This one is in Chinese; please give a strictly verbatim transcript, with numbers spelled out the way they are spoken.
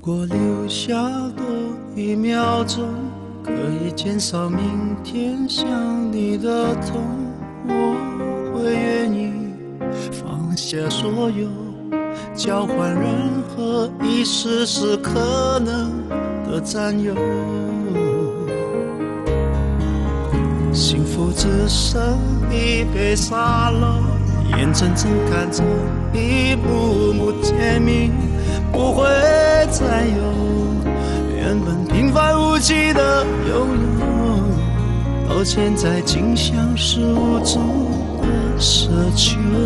果留下多一秒钟，可以减少明天想你的痛，我会愿意放下所有，交换任何一丝丝可能的占有。幸福只剩一杯沙漏，眼睁睁看着一幕幕甜蜜不会再有，原本平凡无奇的拥有，到现在竟像是无助的奢求。